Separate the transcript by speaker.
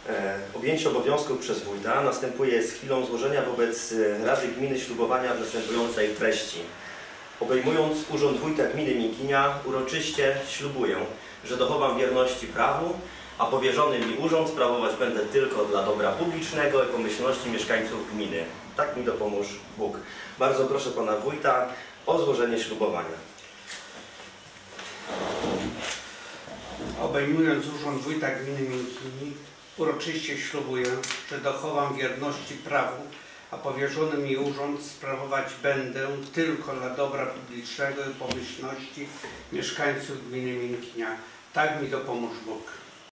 Speaker 1: Objęcie obowiązków przez wójta następuje z chwilą złożenia wobec Rady Gminy ślubowania w następującej treści. Obejmując urząd wójta gminy Miękinia, uroczyście ślubuję, że dochowam wierności prawu, a powierzony mi urząd sprawować będę tylko dla dobra publicznego i pomyślności mieszkańców gminy. Tak mi dopomóż Bóg. Bardzo proszę pana wójta o złożenie ślubowania.
Speaker 2: Obejmując urząd wójta gminy Miękini, uroczyście ślubuję, że dochowam wierności prawu, a powierzony mi urząd sprawować będę tylko dla dobra publicznego i pomyślności mieszkańców gminy Miękinia. Tak mi dopomóż Bóg.